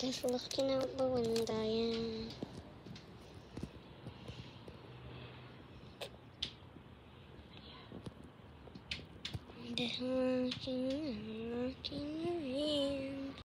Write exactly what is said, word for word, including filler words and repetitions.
Just looking out the window, yeah. Just looking, looking around.